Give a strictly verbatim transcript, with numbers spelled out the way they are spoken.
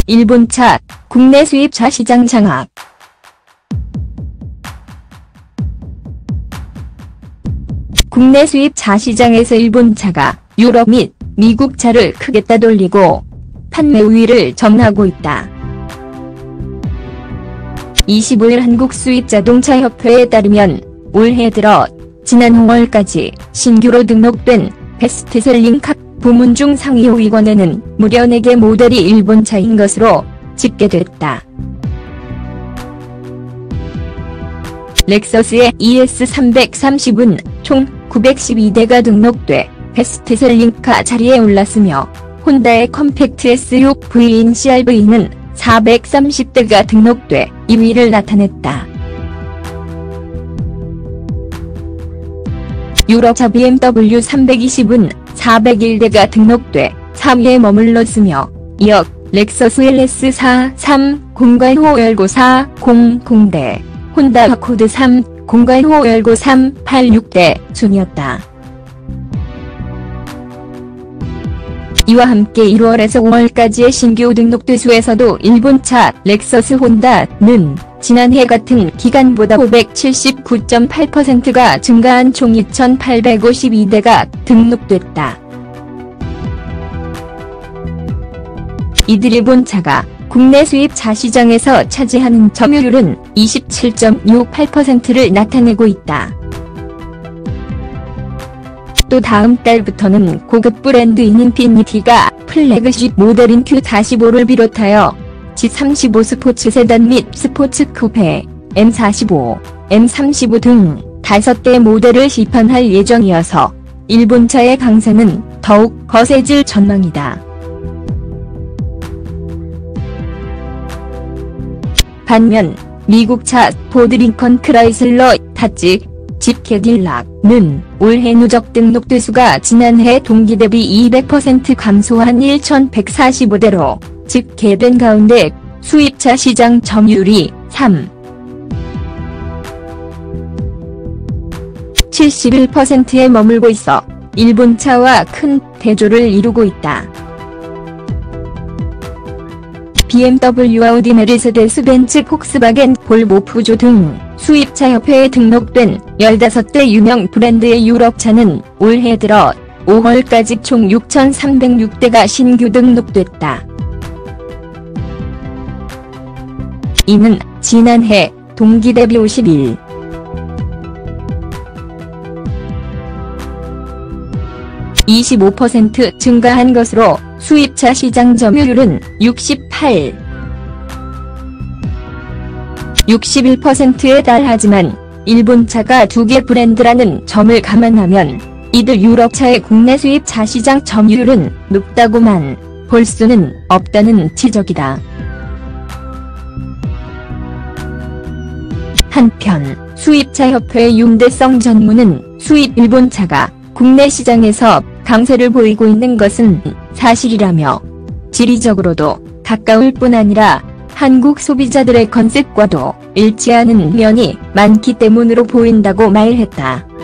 일본차 국내 수입차 시장 장악. 국내 수입차 시장에서 일본차가 유럽 및 미국 차를 크게 따돌리고 판매 우위를 점하고 있다. 이십오일 한국수입자동차협회에 따르면 올해 들어 지난 오월까지 신규로 등록된 베스트셀링 카 부문 중 상위 오 위권에는 무려 네 개 모델이 일본차인 것으로 집계됐다. 렉서스의 이에스 삼백삼십은 총 구백십이 대가 등록돼 베스트셀링카 자리에 올랐으며 혼다의 컴팩트 에스육 브이인 씨알브이는 사백삼십 대가 등록돼 이 위를 나타냈다. 유럽차 비엠더블유 삼백이십은 사백일 대가 등록돼 삼 위에 머물렀으며 이어 렉서스 엘에스 사백삼십과 호열고 사백십 대, 혼다 아코드 삼십과 호열고 삼백팔십육 대 순이었다. 이와 함께 일월에서 오월까지의 신규 등록 대수에서도 일본차 렉서스 혼다는 지난해 같은 기간보다 오백칠십구 점 팔 퍼센트가 증가한 총 이천팔백오십이 대가 등록됐다. 이들 일본차가 국내 수입차 시장에서 차지하는 점유율은 이십칠 점 육팔 퍼센트를 나타내고 있다. 또 다음 달부터는 고급 브랜드인 인피니티가 플래그십 모델인 큐 사십오를 비롯하여 지 삼십오 스포츠 세단 및 스포츠 쿠페, 엠 사십오, 엠 삼십오 등 다섯 대 모델을 시판할 예정이어서 일본차의 강세는 더욱 거세질 전망이다. 반면 미국차 포드 링컨 크라이슬러 다지 집 캐딜락은 올해 누적 등록 대수가 지난해 동기 대비 이백 퍼센트 감소한 천백사십오 대로 집계된 가운데 수입차 시장 점유율이 삼 점 칠십일 퍼센트에 머물고 있어 일본차와 큰 대조를 이루고 있다. 비엠더블유, 아우디, 메르세데스 벤츠, 폭스바겐, 볼보, 푸조 등 수입차 협회에 등록된 열다섯 대 유명 브랜드의 유럽차는 올해 들어 오월까지 총 육천삼백육 대가 신규 등록됐다. 이는 지난해 동기 대비 오십일 점 이십오 퍼센트 증가한 것으로 수입차 시장 점유율은 육십팔 점 육십일 퍼센트에 달하지만 일본차가 두 개 브랜드라는 점을 감안하면 이들 유럽차의 국내 수입차 시장 점유율은 높다고만 볼 수는 없다는 지적이다. 한편 수입차 협회 윤대성 전무는 수입 일본차가 국내 시장에서 강세를 보이고 있는 것은 사실이라며 지리적으로도 가까울 뿐 아니라 한국 소비자들의 컨셉과도 일치하는 면이 많기 때문으로 보인다고 말했다.